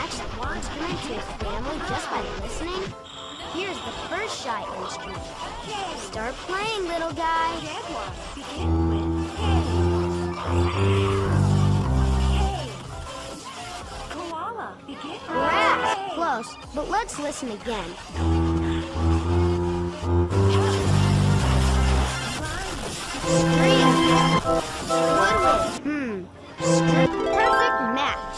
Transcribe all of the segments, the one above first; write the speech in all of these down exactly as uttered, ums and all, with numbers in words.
match the instrument to its family just by listening? Here's the first shy instrument. Start playing, little guy. Begin with K. Koala. Begin with Grass. Close, but let's listen again. Stream. Woodwind. Hmm. Strip. Perfect match.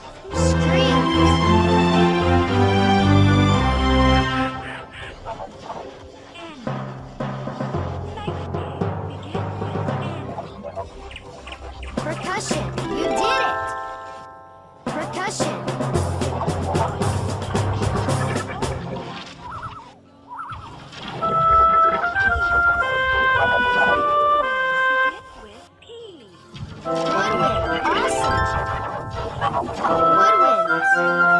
Percussion. You did it. Percussion. Woodwind. Awesome. Woodwinds.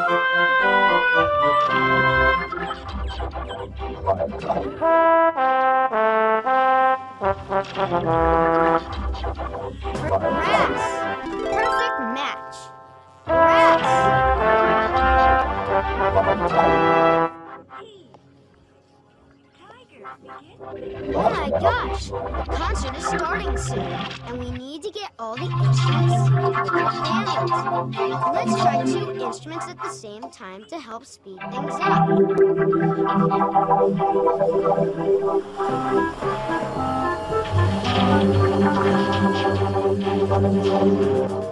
Grass. Perfect match. Grass. Oh my gosh! The concert is starting soon, and we need to get all the instruments with their families. Let's try two instruments at the same time to help speed things up.